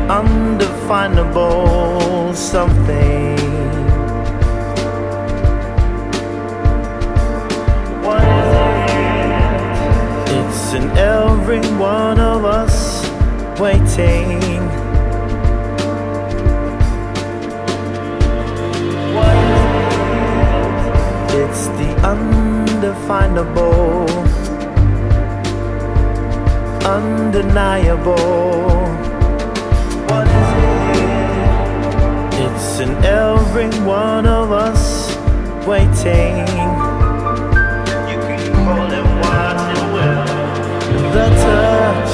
undefinable something. What is it? It's in every one of us waiting. What is it? It's the undefinable, undeniable. What is it? It's in every one of us waiting. You can call it what you will. The touch.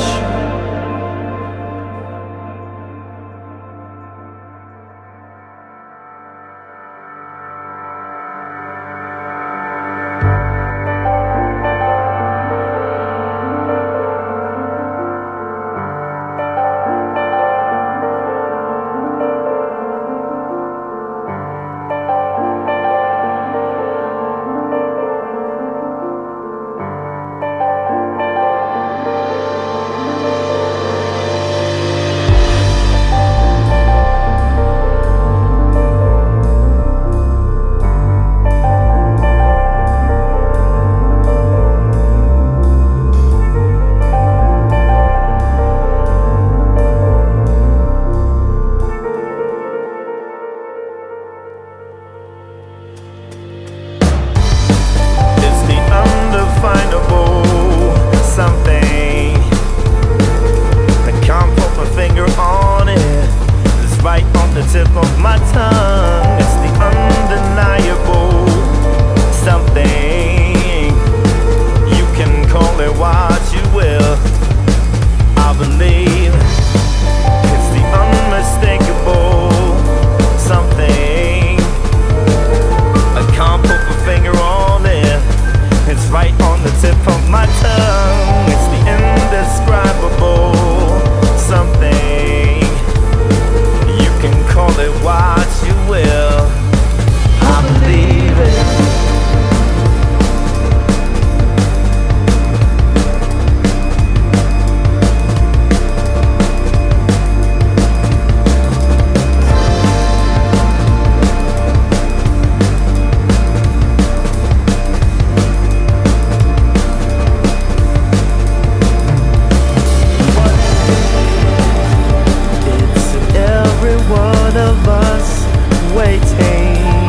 The tip of my tongue, it's the undeniable something. You can call it what you will. I believe it's the unmistakable something. I can't put my finger on it. It's right on the tip of my tongue. It's the indescribable something. Call it what you will. I believe it. One of us waiting.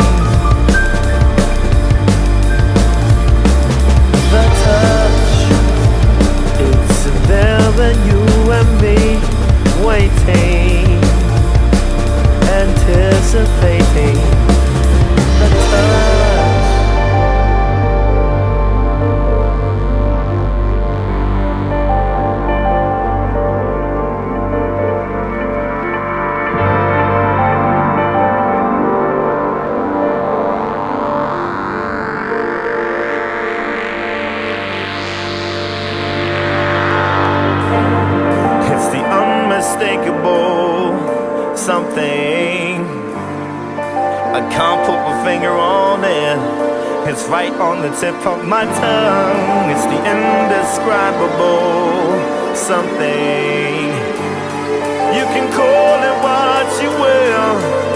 The touch, it's there and you and me waiting, anticipating. The touch. Unmistakable something. I can't put my finger on it. It's right on the tip of my tongue. It's the indescribable something. You can call it what you will.